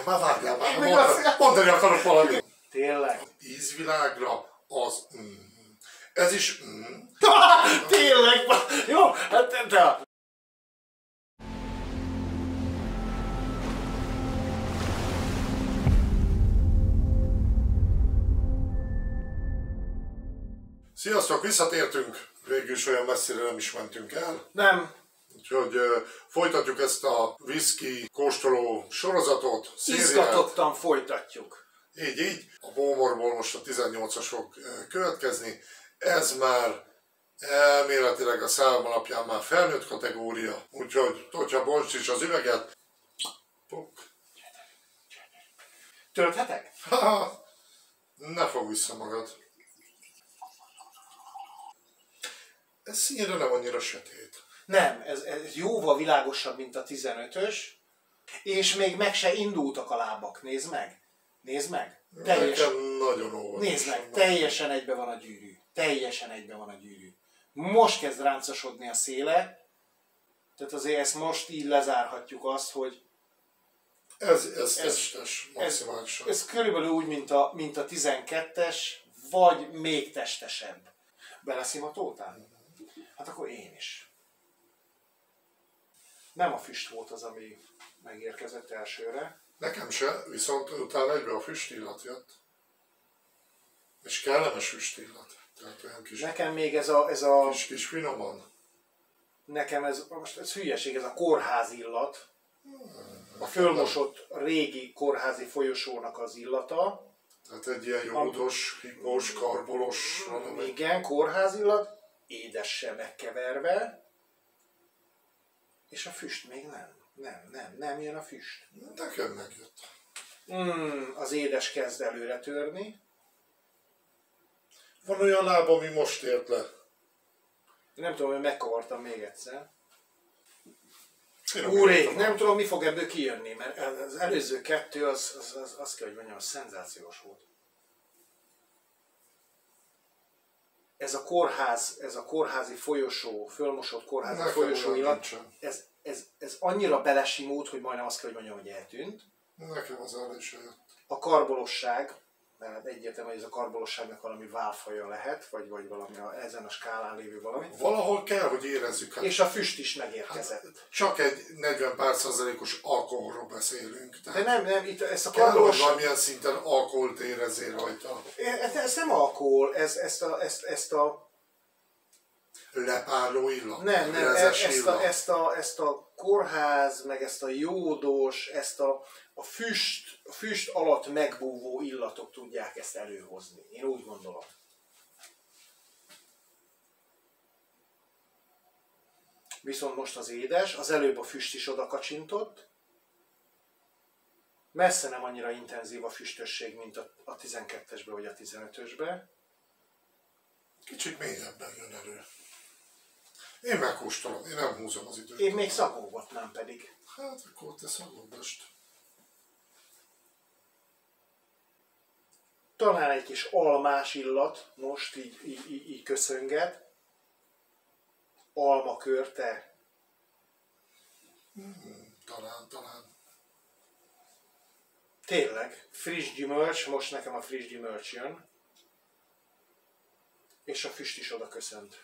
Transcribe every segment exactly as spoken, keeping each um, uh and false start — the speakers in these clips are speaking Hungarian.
már várjál már, mondani, mondani akarok valamit. Tényleg? Ízvilágra az... Mm. Ez is... Mm. Tényleg? Jó, hát de... Sziasztok, visszatértünk. Végül is olyan messzire nem is mentünk el. Nem. Úgyhogy uh, folytatjuk ezt a whisky kóstoló sorozatot. Izgatottan folytatjuk. Így, így. A Bowmoreból most a tizennyolcas fog következni. Ez már elméletileg a szám alapján már felnőtt kategória. Úgyhogy, hogyha bonts is az üveget. Puk. Tölthetek? Haha, ne fog vissza magad. Ez színre nem annyira sötét. Nem, ez, ez jóval világosabb, mint a tizenötös. És még meg se indultak a lábak. Nézd meg. Nézd meg. Teljesen, nagyon óvatos. Nézd meg, teljesen egybe van a gyűrű. Teljesen egybe van a gyűrű. Most kezd ráncosodni a széle. Tehát azért ezt most így lezárhatjuk azt, hogy ez, ez, ez testes, maximálisan. Ez, ez körülbelül úgy, mint a, mint a tizenkettes, vagy még testesebb. Beleszimatoltál? Hát akkor én is. Nem a füst volt az, ami megérkezett elsőre. Nekem se, viszont utána egybe a füstillat jött. És kellemes füstillat. Tehát olyan kis... Nekem még ez a... Ez a kis, kis finoman. Nekem ez, most ez hülyeség, ez a kórház illat. A fölmosott régi kórházi folyosónak az illata. Tehát egy ilyen jódos, higós, karbolos valami. Igen, kórház illat. Édessel megkeverve. És a füst még nem. Nem, nem, nem jön a füst. Nekem megjött. Mm, az édes kezd előre törni. Van olyan láb, ami most ért le. Nem tudom, hogy megkavartam még egyszer. Úrék, nem tudom, mi fog ebből kijönni, mert az előző kettő, az, az, az, az kell, hogy mondjam, az szenzációs volt. Ez a kórház, ez a kórházi folyosó, fölmosott kórházi nekem folyosó illat, ez, ez, ez annyira belesimult, hogy majdnem azt kell, hogy mondjam, hogy eltűnt. Nekem az arra is jött. A karbolosság, mert egyértelmű, hogy ez a karbolosságnak valami válfaja lehet, vagy, vagy valami a, ezen a skálán lévő valami. Valahol kell, hogy érezzük. Hát, és a füst is megérkezett. Hát, csak egy negyven pár százalékos alkoholról beszélünk. De nem, nem, itt ezt a karbolosság... Kell, hogy valamilyen szinten alkoholt érezzél rajta. Ez, ez nem alkohol, ez, ezt a... Ezt, ezt a lepárló illat? Nem, nem, ezt a, ezt, a, ezt a kórház, meg ezt a jódos, ezt a, a, füst, a füst alatt megbúvó illatok tudják ezt előhozni. Én úgy gondolom. Viszont most az édes, az előbb a füst is oda kacsintott. Messze nem annyira intenzív a füstösség, mint a, a tizenkettesbe vagy a tizenötösbe. Kicsit mélyebben jön elő. Én megkóstolom, én nem húzom az időt. Én még szagolgatnám pedig. Hát akkor te szagolgasd. Talán egy kis almás illat, most így, így, így, így köszönget. Almakörte. Hmm, talán, talán. Tényleg, friss gyümölcs, most nekem a friss gyümölcs jön. És a füst is oda köszönt.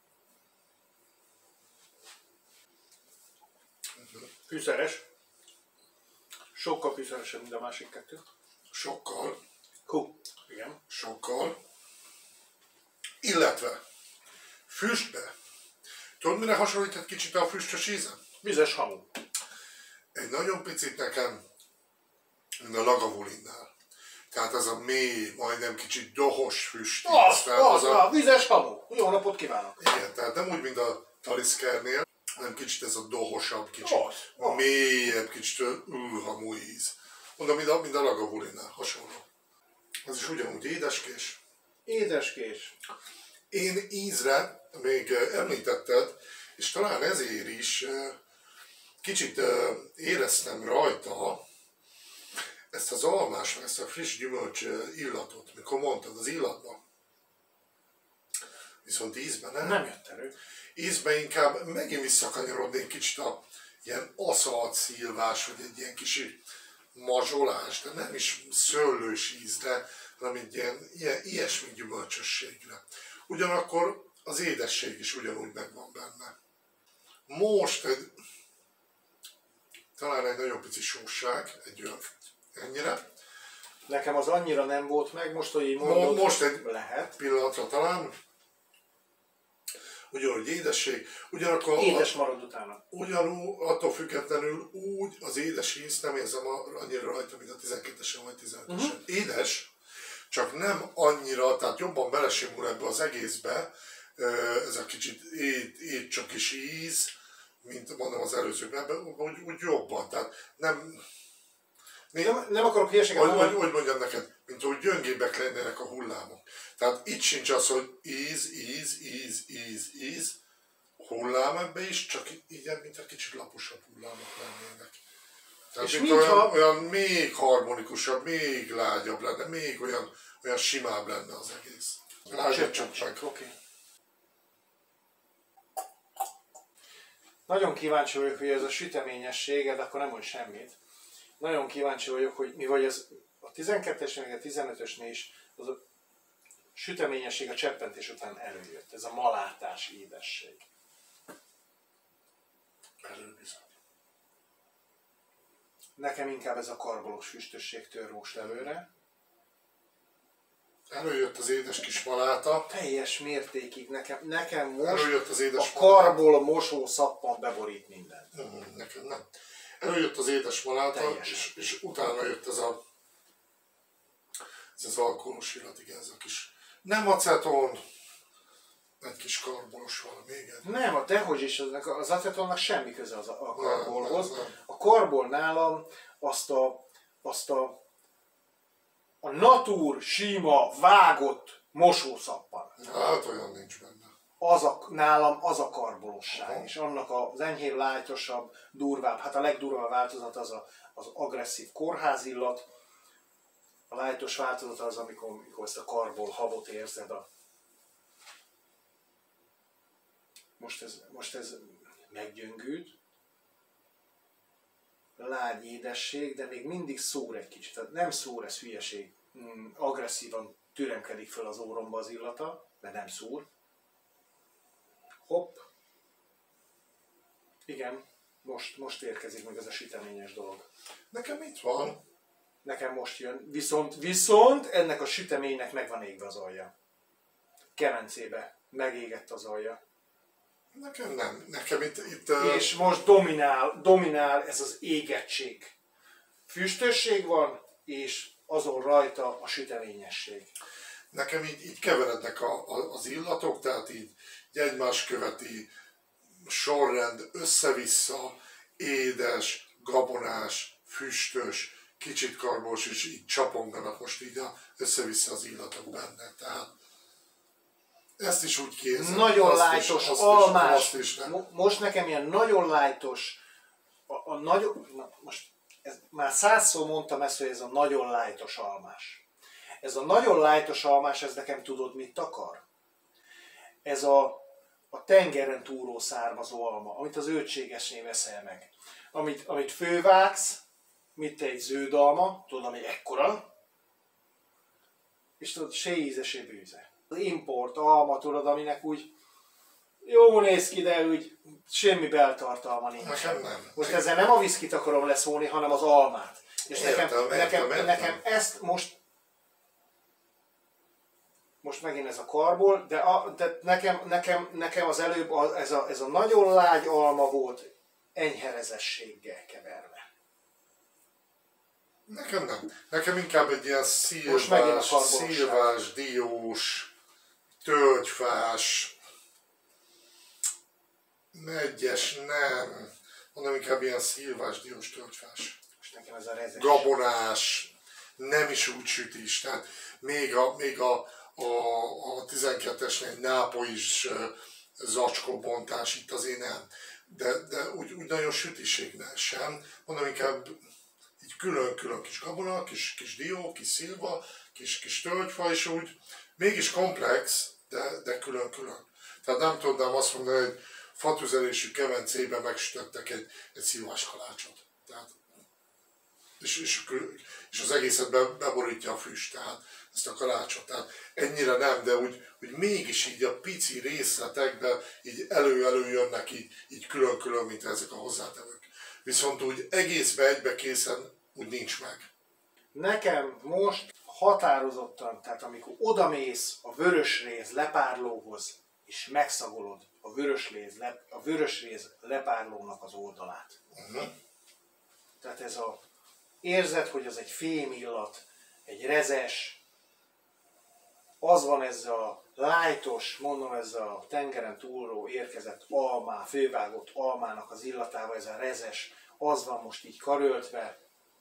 Fűszeres. Sokkal fűszeresebb, mint a másik kettő. Sokkal. Hú, igen. Sokkal. Illetve füstbe. Tudod, mire hasonlít egy kicsit a füstös íze? Vizes hamu. Egy nagyon picit nekem, mint a Lagavulinnál. Tehát ez a mély, majdnem kicsit dohos füst. Az, az, az a... a vizes hamu. Jó napot kívánok. Igen, tehát nem úgy, mint a Taliszkernél, hanem kicsit ez a dohosabb, kicsit az, az. mélyebb, kicsit űrhamú íz. Mondom, mint a, mint a Lagavulinnál hasonló. Az is ugyanúgy édeskés. Édeskés. Én ízre még említetted, és talán ezért is kicsit éreztem rajta ezt az almás, ezt a friss gyümölcs illatot, mikor mondtad az illatban. Viszont ízben nem. Nem jött elő. Ízben inkább megint visszakanyarodnék kicsit a ilyen aszalt szilvás, vagy egy ilyen kis mazsolás, de nem is szőlős ízre, hanem egy ilyen, ilyen ilyesmi gyümölcsösségre. Ugyanakkor az édesség is ugyanúgy megvan benne. Most egy, talán egy nagyon pici sósság, egy olyan ennyire. Nekem az annyira nem volt meg, most, hogy így mondod, most egy lehet. pillanatra talán. Ugyanúgy édesség, ugyanakkor... Édes marad utána. Ugyanúgy, attól függetlenül úgy az édes ízt nem érzem annyira rajta, mint a tizenkettesen vagy tizenötösen. Uh-huh. Édes, csak nem annyira, tehát jobban belesimul ebbe az egészbe, ez a kicsit éd, éd csak is íz, mint mondom az előzőkben, úgy, úgy jobban, tehát nem... Nem, nem akarok hülyeséget hogy, mondani. Hogy, hogy mondjam neked, mint hogy gyöngébbek lennének a hullámok. Tehát itt sincs az, hogy íz, íz, íz, íz, íz, hullám ebbe is, csak így, mint egy kicsit laposabb hullámok lennének. Tehát és mint olyan, ha... olyan még harmonikusabb, még lágyabb lenne, még olyan, olyan simább lenne az egész. Lágyabb csak meg. Okay. Nagyon kíváncsi vagyok, hogy ez a süteményességed, akkor nem mond semmit. Nagyon kíváncsi vagyok, hogy mi vagy az a tizenkettesnél, meg a tizenötösnél is az a süteményesség a cseppentés után előjött. Ez a malátás édesség. Előbizony. Nekem inkább ez a karbolós füstösség tör most előre. Előjött az édes kis maláta. Teljes mértékig. Nekem, nekem most Előjött az édes a karból mosó szappan beborít mindent. Uh-huh, nekem nem. Előjött az édes maláta, és, és utána jött ez a ez az alkoholos illat, igen, ez a kis nem aceton, egy kis karbolos valami, igen. Nem, a dehogy is, az acetonnak semmi köze az a karbolhoz. Nem, nem, nem. A karbol nálam azt a, azt a, a natur, sima, vágott mosószappan. Hát olyan nincs benne. Az a, nálam az a karbolosság, Aha. és annak az enyhébb, lájtosabb, durvább, hát a legdurvább változat az a, az agresszív kórházillat, a lájtos változat az, amikor, amikor ezt a karbol habot érzed. A... Most, ez, most ez meggyöngült, lágy édesség, de még mindig szór egy kicsit. Tehát nem szór, ez hülyeség. Mm, agresszívan türemkedik föl az óromba az illata, de nem szúr. Hopp. Igen, most, most érkezik meg ez a süteményes dolog. Nekem itt van. Nekem most jön. Viszont, viszont ennek a süteménynek meg van égve az alja. Kemencébe megégett az alja. Nekem nem. Nekem itt... itt uh... És most dominál, dominál ez az égettség. Füstösség van, és azon rajta a süteményesség. Nekem így, így keverednek a, a, az illatok, tehát így egymás követi sorrend, össze-vissza, édes, gabonás, füstös, kicsit karbos, és így csaponganak most így össze-vissza az illatok benne. Tehát ezt is úgy kézzel. Nagyon lájtos, almás. Is, is most nekem ilyen nagyon lájtos, a, a nagyon, na, most ez, már százszor mondtam ezt, hogy ez a nagyon lájtos almás. Ez a nagyon lájtos almás, ez nekem tudod mit akar? Ez a, a tengeren túlról származó alma, amit az ötségesnél veszel meg. Amit, amit fővágsz, mint egy zöld alma, tudod, ami ekkora, és tudod, se íze, se bűze. Az import alma, tudod, aminek úgy jó néz ki, de úgy semmi beltartalma nincs. Nekem nem. Most ezzel nem a viszkit akarom leszólni, hanem az almát. És értem, nekem, értem, nekem, értem. nekem ezt most most megint ez a karból, de, a, de nekem, nekem, nekem az előbb a, ez, a, ez a nagyon lágy alma volt enyherezességgel keverve. Nekem nem. Nekem inkább egy ilyen szilvás, szilvás, diós, tölgyfás, megyes, nem. Mondom, inkább ilyen szilvás, diós, tölgyfás. És nekem ez a rezes. Gabonás, nem is úgy sütés. Tehát még a, még a, a, a tizenkettesnél egy nápolyis zacskóbontás itt azért nem. De, de úgy, úgy nagyon sütiségnál sem. Mondom, inkább így külön-külön kis gabona, kis, kis dió, kis szilva, kis, kis tölgyfa, és úgy mégis komplex, de, de külön-külön. Tehát nem tudnám azt mondani, hogy fatüzelésű kemencében megsütöttek egy, egy szilvás kalácsot. Tehát... és, és, és az egészet be, beborítja a füst, tehát ezt a kalácsot. Tehát ennyire nem, de úgy, úgy mégis így a pici részletekben így elő-elő jönnek így, így külön-külön, mint ezek a hozzátevők. Viszont úgy egészbe egybe készen úgy nincs meg. Nekem most határozottan, tehát amikor odamész a vörösréz lepárlóhoz, és megszagolod a vörösréz, le, a vörösréz lepárlónak az oldalát. Uh-huh. Tehát ez a érzed, hogy az egy fémillat, egy rezes, az van ez a lájtos, mondom, ez a tengeren túlról érkezett almá, fővágott almának az illatával, ez a rezes, az van most így karöltve.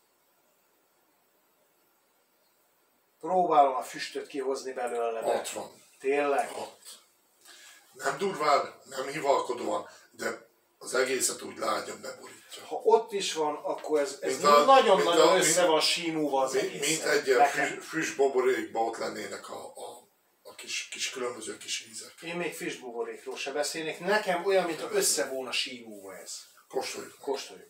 Próbálom a füstöt kihozni belőle. Ott van. Tényleg? Ott. Nem durván, nem hivalkodóan, de az egészet úgy lágyan beborítja. Ha ott is van, akkor ez, ez nagyon-nagyon össze van símúva az egész. Mint egy ilyen füst, füstboborékban ott lennének a, a, a kis, kis különböző kis ízek. Én még füstboborékról se beszélnék. Nekem olyan, mint a össze volna símúva ez. Kóstoljuk. Kóstoljuk.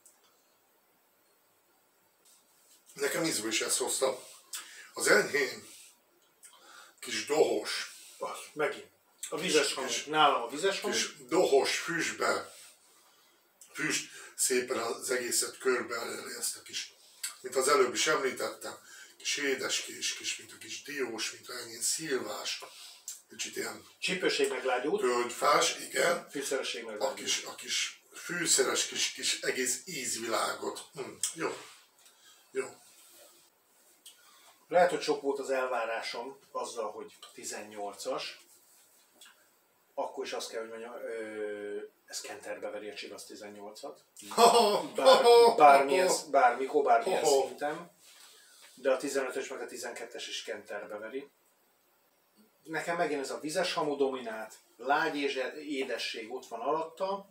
Nekem ízből is ezt hoztam. Az enyhén kis dohos. Az, megint. A vizes hang. Nálam a vizes hang. Kis dohos füstbe. Füst szépen az egészet körbe eleli ezt a kis, mint az előbb is említettem, kis édeskés, kis, mint a kis diós, mint a enyhén szilvás. Kicsit ilyen... Csípőség meglágyult. Tölgyfás, igen. Fűszeresség meglágyult. A kis, a kis fűszeres kis, kis egész ízvilágot. Hm, jó. Jó. Lehet, hogy sok volt az elvárásom azzal, hogy tizennyolcas. Akkor is azt kell, hogy mondjam, ö, ez kenterbe veri a Chivas tizennyolcat. Bár, bármi ez, bármikor, bármilyen szinten. De a tizenötös meg a tizenkettes is kenterbe veri. Nekem megint ez a vizes hamu dominált, lágy és édesség ott van alatta.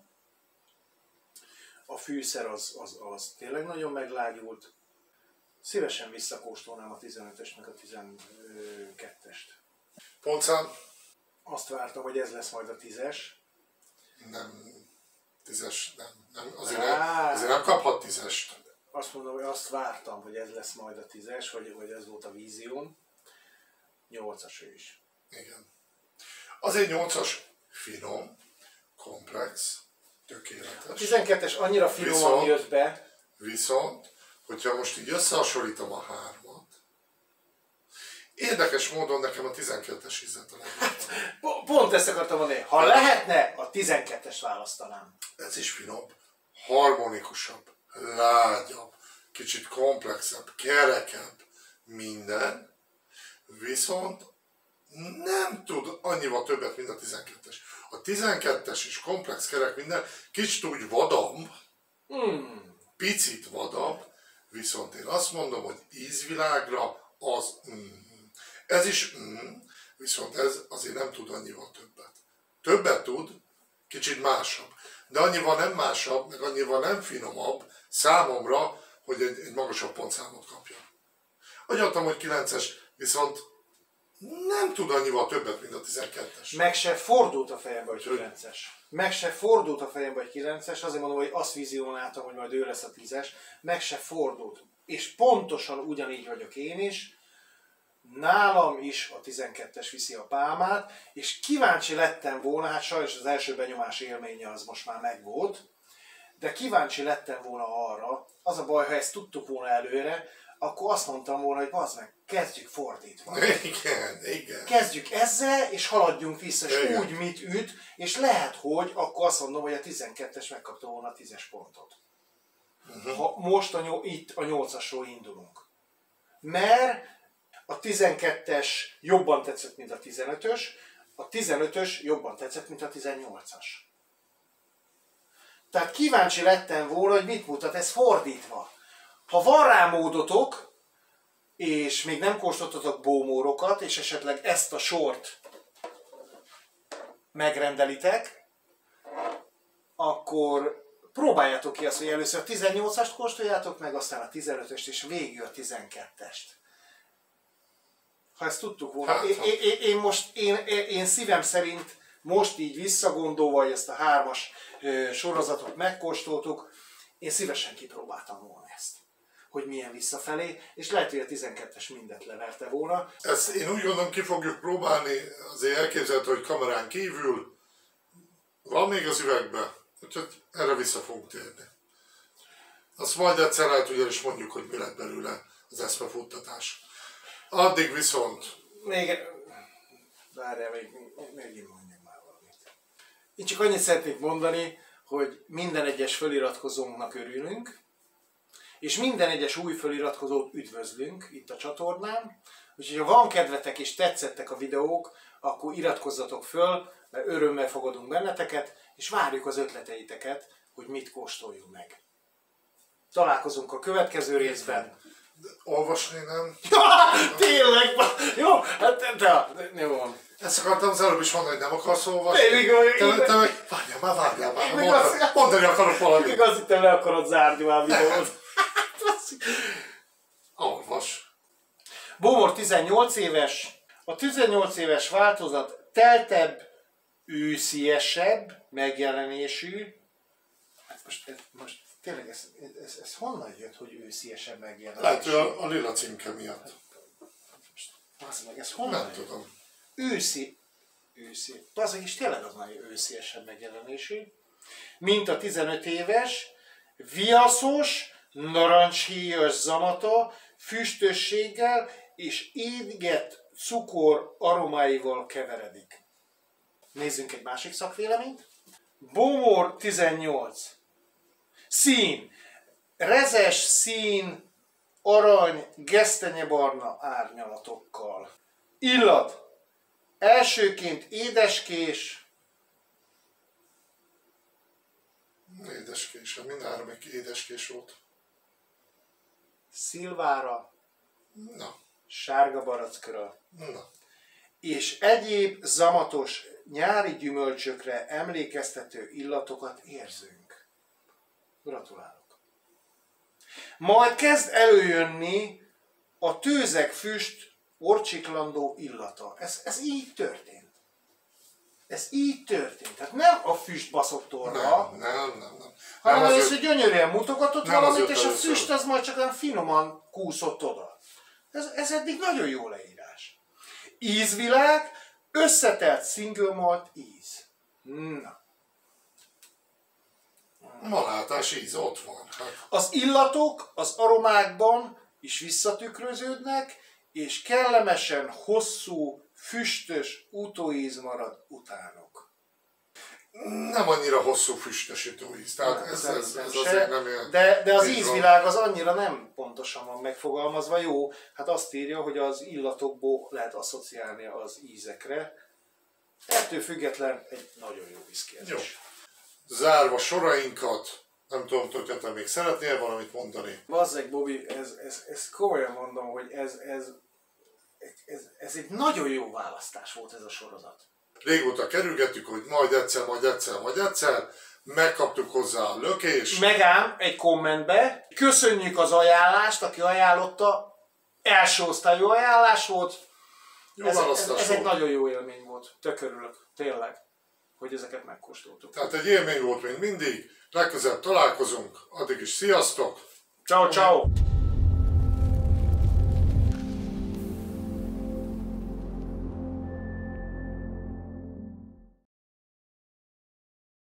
A fűszer az, az, az tényleg nagyon meglágyult. Szívesen visszakóstolnám a tizenötöst meg a tizenkettest. Pontszám? Azt vártam, hogy ez lesz majd a tízes. Nem, tízes, nem. nem. Azért, nem, azért nem kaphat tízest. Azt mondom, hogy azt vártam, hogy ez lesz majd a tízes, vagy, vagy ez volt a vízióm. nyolcas ő is. Igen. Azért nyolcas finom, komplex, tökéletes. A tizenkettes annyira finoman viszont, jött be. Viszont, hogyha most így összehasonlítom a hármat, érdekes módon nekem a tizenkettes ízlet a legjobban. Pont ezt akartam mondani. Ha lehetne, a tizenkettest választanám. Ez is finom, harmonikusabb, lágyabb, kicsit komplexebb, kerekebb, minden, viszont nem tud annyival többet, mint a tizenkettes. A tizenkettes is komplex, kerek, minden, kicsit úgy vadabb, mm. picit vadabb, viszont én azt mondom, hogy ízvilágra az mm. Ez is mm, viszont ez azért nem tud annyival többet. Többet tud, kicsit másabb. De annyival nem másabb, meg annyival nem finomabb számomra, hogy egy, egy magasabb pontszámot kapja. Ahogy mondtam, hogy kilences, viszont nem tud annyival többet, mint a tizenkettes. Meg se fordult a fejembe, hogy kilences. Meg se fordult a fejembe, hogy kilences. Azért mondom, hogy azt vizionáltam, hogy majd ő lesz a tízes. Meg se fordult. És pontosan ugyanígy vagyok én is. Nálam is a tizenkettes viszi a pálmát, és kíváncsi lettem volna, hát sajnos az első benyomás élménye az most már megvolt, de kíváncsi lettem volna arra, az a baj, ha ezt tudtuk volna előre, akkor azt mondtam volna, hogy bazd meg, kezdjük fordítva. Igen, igen. Kezdjük ezzel, és haladjunk vissza, és igen. Úgy mit üt, és lehet, hogy akkor azt mondom, hogy a tizenkettes megkapta volna a tízes pontot. Uh-huh. Ha most a nyol- itt a nyolcasról indulunk. Mert a tizenkettes jobban tetszett, mint a tizenötös, a tizenötös jobban tetszett, mint a tizennyolcas. Tehát kíváncsi lettem volna, hogy mit mutat ez fordítva. Ha van rá módotok, és még nem kóstoltatok bómórokat, és esetleg ezt a sort megrendelitek, akkor próbáljátok ki azt, hogy először a tizennyolcast kóstoljátok meg, aztán a tizenötöst, és végül a tizenkettest. Ha ezt tudtuk volna. Hát, én, én, én most, én, én szívem szerint most így visszagondolva, hogy ezt a hármas sorozatot megkóstoltuk, én szívesen kipróbáltam volna ezt. hogy milyen visszafelé, és lehet, hogy a tizenkettes mindet leverte volna. Ezt én úgy gondolom, ki fogjuk próbálni, azért elképzelhető, hogy kamerán kívül van még az üvegben, úgyhogy erre vissza fogunk térni. Azt majd egyszer lehet, hogy el is mondjuk, hogy mi lett belőle az eszmefuttatás. Addig viszont... Még... Várjál, még, még mondjak már valamit. Én csak annyit szeretnék mondani, hogy minden egyes feliratkozónknak örülünk, és minden egyes új feliratkozót üdvözlünk itt a csatornán. Úgyhogy ha van kedvetek és tetszettek a videók, akkor iratkozzatok föl, mert örömmel fogadunk benneteket, és várjuk az ötleteiteket, hogy mit kóstoljunk meg. Találkozunk a következő részben. De olvasni nem? Tényleg? Jó, hát de, de jó van. Ezt akartam az előbb is mondani, hogy nem akarsz olvasni. Tényleg, te, te meg, várjál már, várjál már, mondani, mondani akarok valamit. Még azt hittem, le akarod zárni már videót. Olvas. Bómor tizennyolc éves. A tizennyolc éves változat teltebb, ősziesebb megjelenésű. Hát most, most tényleg ez, ez, ez honnan jött, hogy ősziesebb megjelenésű? Lehet, hogy a, a lila címke miatt. Az meg, ez honnan Nem jött? tudom. Őszi. Őszi. Az is tényleg az nagyon ősziesebb megjelenésű. Mint a tizenöt éves, viaszos, narancshéjas zamata, füstösséggel és éget cukor aromáival keveredik. Nézzünk egy másik szakvéleményt. Bómor tizennyolc. Szín. Rezes szín, arany, gesztenyebarna árnyalatokkal. Illat. Elsőként édeskés. Édeskés, mindhárom egy édeskés volt. Szilvára. Na. Sárga barackra. Na. És egyéb zamatos nyári gyümölcsökre emlékeztető illatokat érzünk. Gratulálok! Majd kezd előjönni a tőzeg füst orcsiklandó illata. Ez, ez így történt. Ez így történt. Tehát nem a füst baszott orra, Nem, nem, nem. nem. hanem nem az, azért, hogy gyönyörűen mutogatott nem valamit, azért és a először. füst az majd csak olyan finoman kúszott oda. Ez, ez eddig nagyon jó leírás. Ízvilág, összetelt single malt íz. Na. Malátás íz ott van. Hát, Az illatok az aromákban is visszatükröződnek, és kellemesen hosszú, füstös utóíz marad utánuk. nem annyira hosszú füstösítő íz. Tehát ez, ez, ez azért nem ilyen... De, de az így van. ízvilág az annyira nem pontosan van megfogalmazva. Jó, hát azt írja, hogy az illatokból lehet asszociálni az ízekre. Ettől független egy nagyon jó viszki ez Jó. is. Zárva sorainkat, nem tudom, hogy te még szeretnél valamit mondani? Bazzeg, Bobby, ez, ez, ez komolyan mondom, hogy ez, ez, ez, ez egy nagyon jó választás volt ez a sorozat. Régóta kerülgettük, hogy majd egyszer, majd egyszer, majd egyszer. Megkaptuk hozzá a lökést. Megám egy kommentbe. Köszönjük az ajánlást, aki ajánlotta. Első osztályú ajánlás volt. Jó Ez, ez, választás ez egy volt. nagyon jó élmény volt. Tök örülök. Tényleg, hogy ezeket megkóstoltuk. Tehát egy élmény volt még mindig. Legközelebb találkozunk. Addig is sziasztok! Ciao, ciao.